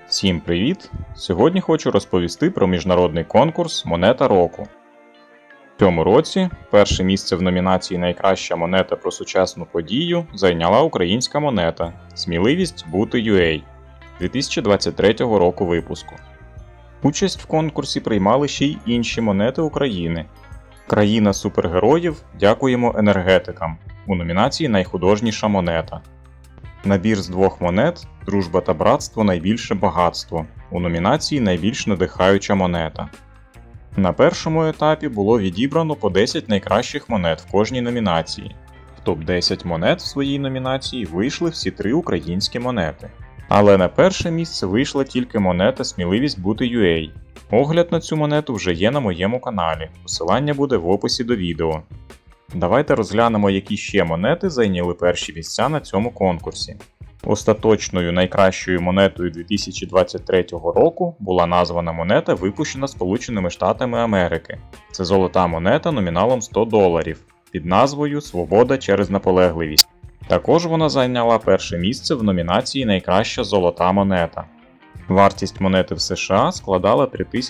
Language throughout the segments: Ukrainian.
Всім привіт! Сьогодні хочу розповісти про міжнародний конкурс «Монета року». В цьому році перше місце в номінації «Найкраща монета про сучасну подію» зайняла українська монета «Сміливість бути UA» 2023 року випуску. Участь в конкурсі приймали ще й інші монети України. Країна супергероїв «Дякуємо енергетикам» у номінації «Найхудожніша монета». Набір з двох монет «Дружба та братство. Найбільше багатство» у номінації «Найбільш надихаюча монета». На першому етапі було відібрано по 10 найкращих монет в кожній номінації. В топ-10 монет в своїй номінації вийшли всі три українські монети. Але на перше місце вийшла тільки монета «Сміливість бути UA». Огляд на цю монету вже є на моєму каналі, посилання буде в описі до відео. Давайте розглянемо, які ще монети зайняли перші місця на цьому конкурсі. Остаточною найкращою монетою 2023 року була названа монета, випущена Сполученими Штатами Америки. Це золота монета номіналом $100 під назвою «Свобода через наполегливість». Також вона зайняла перше місце в номінації «Найкраща золота монета». Вартість монети в США складала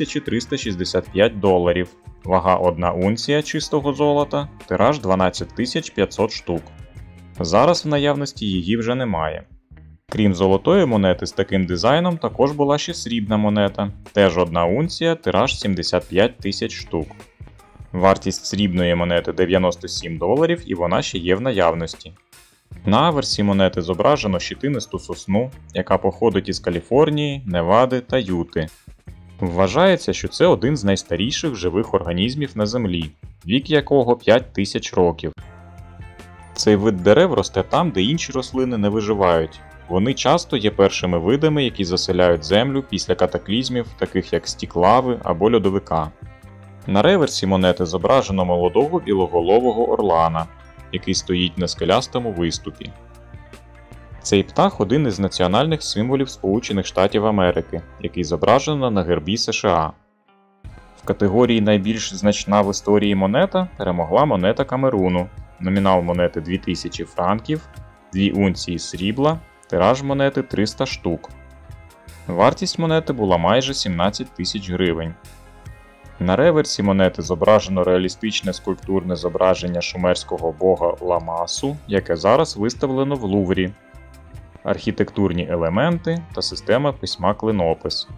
$3365, вага 1 унція чистого золота, тираж 12500 штук. Зараз в наявності її вже немає. Крім золотої монети з таким дизайном, також була ще срібна монета, теж 1 унція, тираж 75 тисяч штук. Вартість срібної монети $97 і вона ще є в наявності. На аверсі монети зображено щетинисту сосну, яка походить із Каліфорнії, Невади та Юти. Вважається, що це один з найстаріших живих організмів на Землі, вік якого 5000 років. Цей вид дерев росте там, де інші рослини не виживають. Вони часто є першими видами, які заселяють землю після катаклізмів, таких як стік лави або льодовика. На реверсі монети зображено молодого білоголового орлана, який стоїть на скелястому виступі. Цей птах – один із національних символів Сполучених Штатів Америки, який зображено на гербі США. В категорії «Найбільш значна в історії монета» перемогла монета Камеруну. Номінал монети 2000 франків, 2 унції срібла, тираж монети 300 штук. Вартість монети була майже 17 тисяч гривень. На реверсі монети зображено реалістичне скульптурне зображення шумерського бога Ламасу, яке зараз виставлено в Луврі. Архітектурні елементи та система письма-клинопис.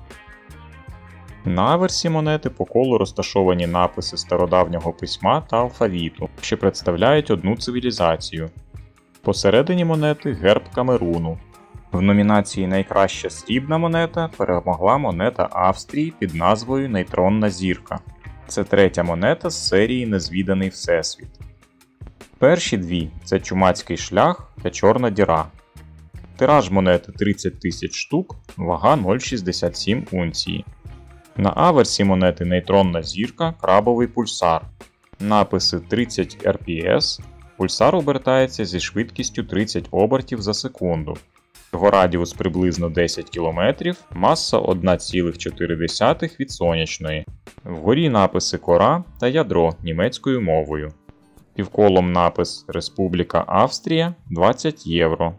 На аверсі монети по колу розташовані написи стародавнього письма та алфавіту, що представляють одну цивілізацію. Посередині монети герб Камеруну. В номінації «Найкраща срібна монета» перемогла монета Австрії під назвою «Нейтронна зірка». Це третя монета з серії «Незвіданий Всесвіт». Перші дві – це Чумацький шлях та Чорна діра. Тираж монети 30 тисяч штук, вага 0,67 унції. На аверсі монети «Нейтронна зірка», крабовий пульсар. Написи 30 РПС. Пульсар обертається зі швидкістю 30 обертів за секунду. Його радіус приблизно 10 км, маса 1,4 від сонячної. Вгорі написи «Кора» та «Ядро» німецькою мовою. Півколом напис «Республіка Австрія» 20 євро.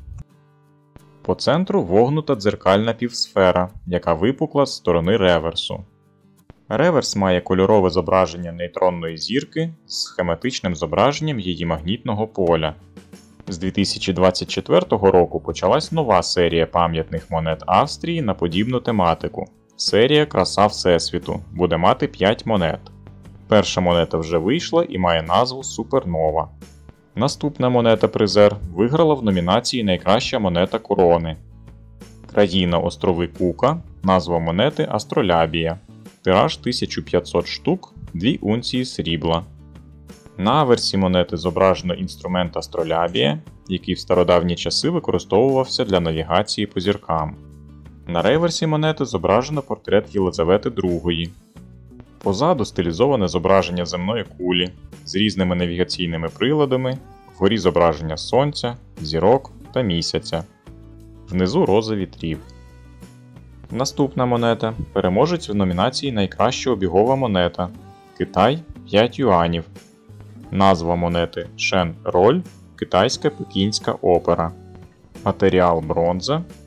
По центру вогнута дзеркальна півсфера, яка випукла з сторони реверсу. Реверс має кольорове зображення нейтронної зірки з схематичним зображенням її магнітного поля. З 2024 року почалась нова серія пам'ятних монет Австрії на подібну тематику. Серія «Краса Всесвіту» буде мати 5 монет. Перша монета вже вийшла і має назву «Супернова». Наступна монета-призер виграла в номінації «Найкраща монета корони». Країна острови Кука, назва монети Астролябія. Тираж 1500 штук, 2 унції срібла. На аверсі монети зображено інструмент Астролябія, який в стародавні часи використовувався для навігації по зіркам. На реверсі монети зображено портрет Єлизавети II. Позаду стилізоване зображення земної кулі з різними навігаційними приладами, вгорі зображення сонця, зірок та місяця. Внизу роза вітрів. Наступна монета – переможець в номінації «Найкраща обігова монета» – Китай 5 юанів. Назва монети Шен Роль – китайська пекінська опера. Матеріал бронза,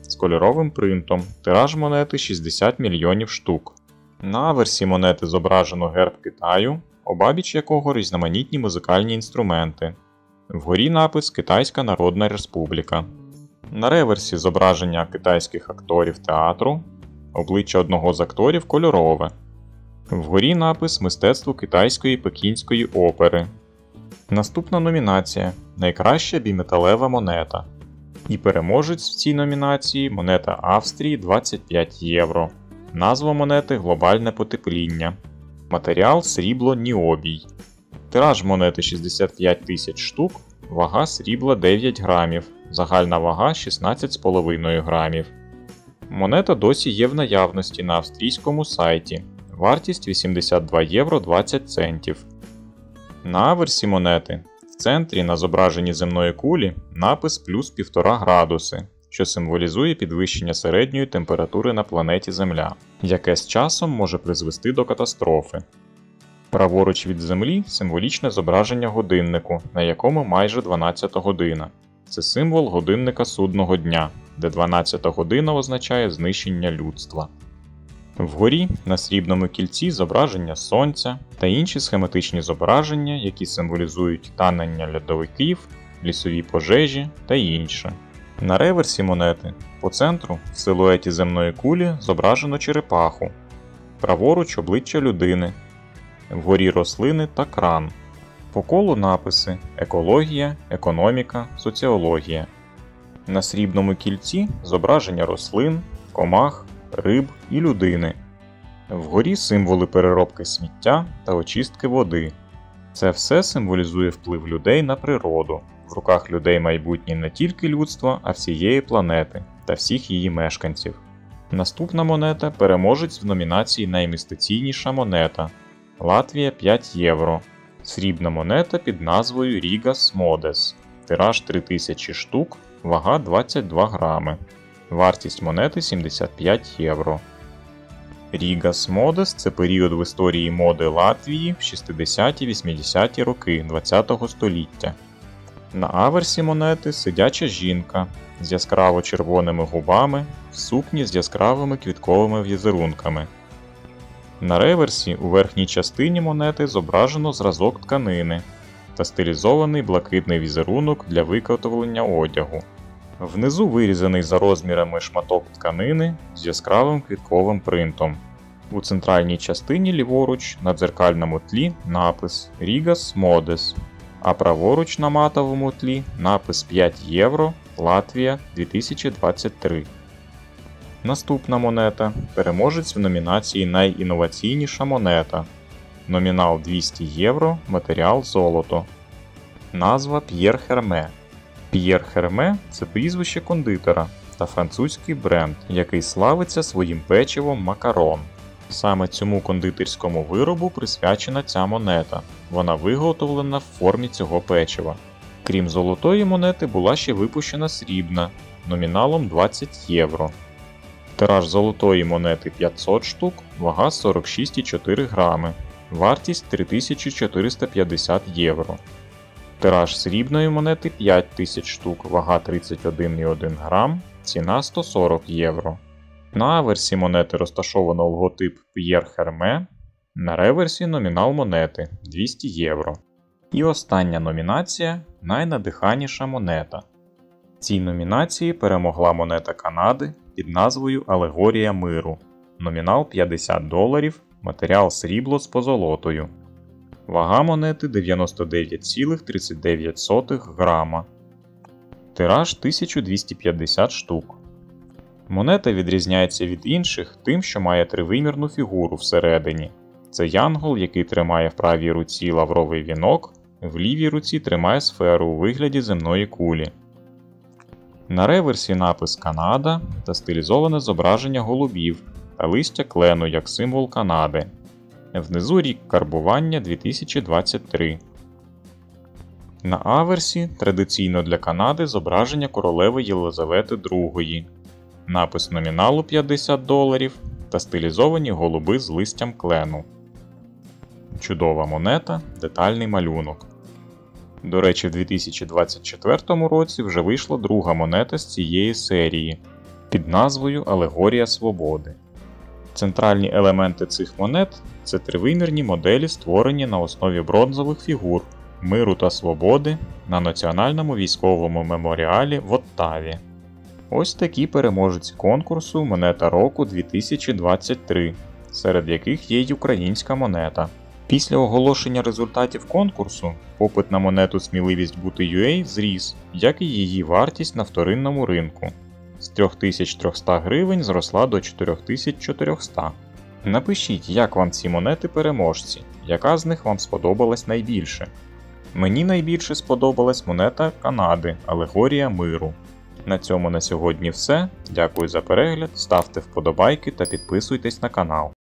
з кольоровим принтом, тираж монети 60 мільйонів штук. На аверсі монети зображено герб Китаю, обабіч якого різноманітні музикальні інструменти. Вгорі напис «Китайська Народна Республіка». На реверсі зображення китайських акторів театру, обличчя одного з акторів кольорове. Вгорі напис «Мистецтво китайської пекінської опери». Наступна номінація «Найкраща біметалева монета». І переможець в цій номінації монета Австрії 25 євро. Назва монети «Глобальне потепління». Матеріал срібло ніобій. Тираж монети 65 тисяч штук, вага срібла 9 грамів, загальна вага 16,5 грамів. Монета досі є в наявності на австрійському сайті. Вартість 82 євро 20 центів. На аверсі монети в центрі на зображенні земної кулі напис плюс 1,5 градуси, що символізує підвищення середньої температури на планеті Земля, яке з часом може призвести до катастрофи. Праворуч від Землі символічне зображення годиннику, на якому майже 12 година. Це символ годинника судного дня, де 12 година означає знищення людства. Вгорі на срібному кільці зображення сонця та інші схематичні зображення, які символізують танення льодовиків, лісові пожежі та інше. На реверсі монети по центру в силуеті земної кулі зображено черепаху, праворуч обличчя людини, вгорі рослини та кран. По колу написи «Екологія», «Економіка», «Соціологія». На срібному кільці зображення рослин, комах, риб і людини. Вгорі символи переробки сміття та очистки води. Це все символізує вплив людей на природу. В руках людей майбутнє не тільки людства, а всієї планети та всіх її мешканців. Наступна монета – переможець в номінації «Найінвестиційніша монета». Латвія 5 євро. Срібна монета під назвою Рігас Модес. Тираж 3000 штук, вага 22 грами. Вартість монети 75 євро. Рігас Модес – це період в історії моди Латвії в 60-80-ті роки ХХ століття. На аверсі монети сидяча жінка з яскраво червоними губами в сукні з яскравими квітковими візерунками. На реверсі у верхній частині монети зображено зразок тканини та стилізований блакитний візерунок для виготовлення одягу. Внизу вирізаний за розмірами шматок тканини з яскравим квітковим принтом. У центральній частині ліворуч на дзеркальному тлі напис «Рігас Модес», а праворуч на матовому тлі напис 5 євро, Латвія 2023. Наступна монета – переможець в номінації «Найінноваційніша монета». Номінал 200 євро, матеріал золото. Назва П'єр Херме. П'єр Херме – це прізвище кондитера та французький бренд, який славиться своїм печивом макарон. Саме цьому кондитерському виробу присвячена ця монета. Вона виготовлена в формі цього печива. Крім золотої монети, була ще випущена срібна, номіналом 20 євро. Тираж золотої монети 500 штук, вага 46,4 грами, вартість 3450 євро. Тираж срібної монети 5000 штук, вага 31,1 грам, ціна 140 євро. На аверсі монети розташовано логотип П'єр Херме, на реверсі номінал монети 200 євро. І остання номінація – найнадиханіша монета. В цій номінації перемогла монета Канади під назвою Алегорія миру. Номінал $50, матеріал срібло з позолотою. Вага монети 99,39 грама. Тираж 1250 штук. Монета відрізняється від інших тим, що має тривимірну фігуру всередині. Це янгол, який тримає в правій руці лавровий вінок, в лівій руці тримає сферу у вигляді земної кулі. На реверсі напис «Канада» та стилізоване зображення голубів та листя клену як символ Канади. Внизу рік карбування 2023. На аверсі традиційно для Канади зображення королеви Єлизавети II. Напис номіналу $50 та стилізовані голуби з листям клену. Чудова монета, детальний малюнок. До речі, в 2024 році вже вийшла друга монета з цієї серії – під назвою Алегорія Свободи. Центральні елементи цих монет – це тривимірні моделі, створені на основі бронзових фігур миру та свободи на Національному військовому меморіалі в Оттаві. Ось такі переможці конкурсу «Монета року 2023», серед яких є й українська монета. Після оголошення результатів конкурсу попит на монету «Сміливість бути UA» зріс, як і її вартість на вторинному ринку. З 3300 гривень зросла до 4400. Напишіть, як вам ці монети-переможці, яка з них вам сподобалась найбільше. Мені найбільше сподобалась монета Канади «Алегорія миру». На цьому на сьогодні все. Дякую за перегляд, ставте вподобайки та підписуйтесь на канал.